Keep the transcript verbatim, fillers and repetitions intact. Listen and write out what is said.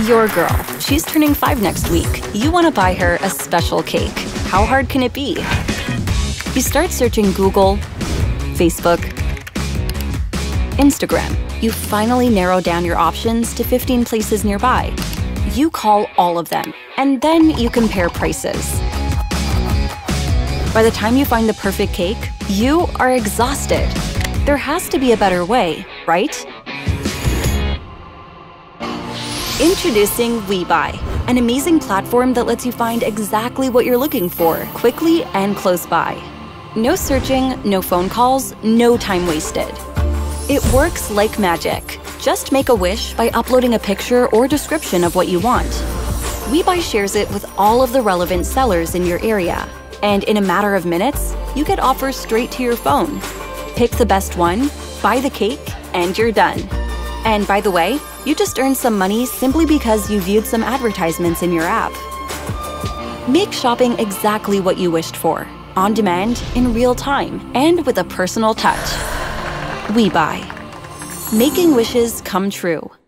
Your girl. She's turning five next week. You want to buy her a special cake. How hard can it be? You start searching Google, Facebook, Instagram. You finally narrow down your options to fifteen places nearby. You call all of them, and then you compare prices. By the time you find the perfect cake, you are exhausted. There has to be a better way, right? Introducing WeBuy, an amazing platform that lets you find exactly what you're looking for, quickly and close by. No searching, no phone calls, no time wasted. It works like magic. Just make a wish by uploading a picture or description of what you want. WeBuy shares it with all of the relevant sellers in your area. And in a matter of minutes, you get offers straight to your phone. Pick the best one, buy the cake, and you're done. And by the way, you just earned some money simply because you viewed some advertisements in your app. Make shopping exactly what you wished for, on demand, in real time, and with a personal touch. WeBuy. Making wishes come true.